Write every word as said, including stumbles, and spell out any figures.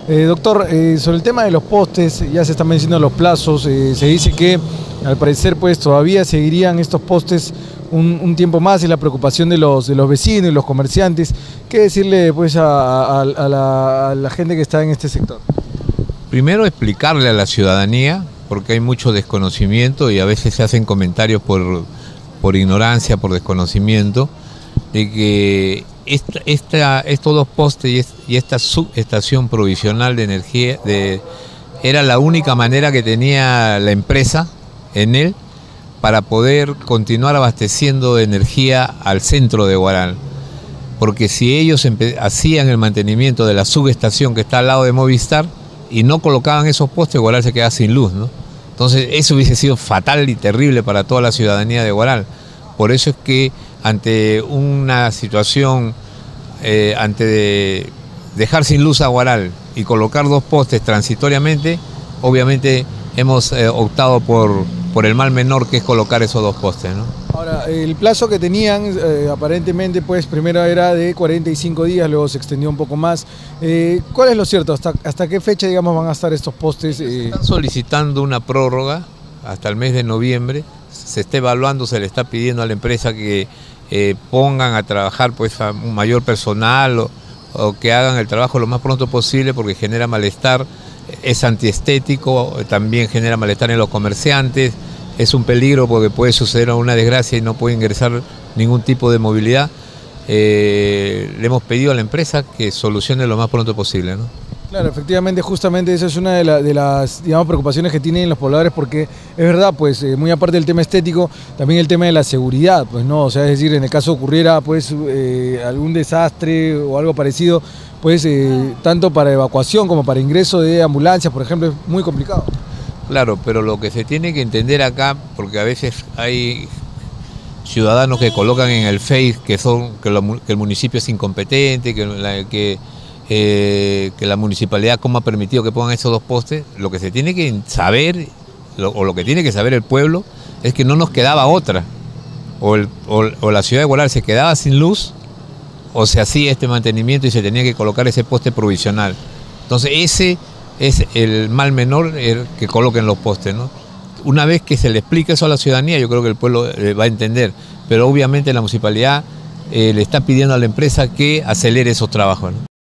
Eh, doctor, eh, sobre el tema de los postes, ya se están venciendo los plazos, eh, se dice que al parecer pues todavía seguirían estos postes un, un tiempo más y la preocupación de los, de los vecinos y los comerciantes. ¿Qué decirle pues a, a, a, la, a la gente que está en este sector? Primero explicarle a la ciudadanía, porque hay mucho desconocimiento y a veces se hacen comentarios por, por ignorancia, por desconocimiento, de que esta, esta, estos dos postes y esta subestación provisional de energía de, era la única manera que tenía la empresa en él para poder continuar abasteciendo de energía al centro de Huaral. Porque si ellos hacían el mantenimiento de la subestación que está al lado de Movistar y no colocaban esos postes, Huaral se quedaba sin luz, ¿no? Entonces eso hubiese sido fatal y terrible para toda la ciudadanía de Huaral. Por eso es que ante una situación, eh, ante de dejar sin luz a Huaral y colocar dos postes transitoriamente, obviamente hemos eh, optado por, por el mal menor, que es colocar esos dos postes, ¿no? Ahora, el plazo que tenían eh, aparentemente pues primero era de cuarenta y cinco días, luego se extendió un poco más. Eh, ¿Cuál es lo cierto? ¿Hasta, hasta qué fecha digamos van a estar estos postes? Eh... Están solicitando una prórroga hasta el mes de noviembre. Se está evaluando, se le está pidiendo a la empresa que eh, pongan a trabajar pues a un mayor personal o, o que hagan el trabajo lo más pronto posible, porque genera malestar, es antiestético, también genera malestar en los comerciantes, es un peligro porque puede suceder una desgracia y no puede ingresar ningún tipo de movilidad. Eh, le hemos pedido a la empresa que solucione lo más pronto posible, ¿no? Claro, efectivamente, justamente esa es una de, la, de las digamos, preocupaciones que tienen los pobladores, porque es verdad, pues eh, muy aparte del tema estético, también el tema de la seguridad, pues no, o sea, es decir, en el caso ocurriera pues eh, algún desastre o algo parecido, pues eh, tanto para evacuación como para ingreso de ambulancias, por ejemplo, es muy complicado. Claro, pero lo que se tiene que entender acá, porque a veces hay ciudadanos que colocan en el Face que son que, lo, que el municipio es incompetente, que la, que Eh, que la municipalidad cómo ha permitido que pongan esos dos postes. Lo que se tiene que saber, lo, o lo que tiene que saber el pueblo, es que no nos quedaba otra. O, el, o, o la ciudad de Huaral se quedaba sin luz, o se hacía este mantenimiento y se tenía que colocar ese poste provisional. Entonces ese es el mal menor, el que coloquen los postes, ¿no? Una vez que se le explique eso a la ciudadanía, yo creo que el pueblo eh, va a entender, pero obviamente la municipalidad eh, le está pidiendo a la empresa que acelere esos trabajos, ¿no?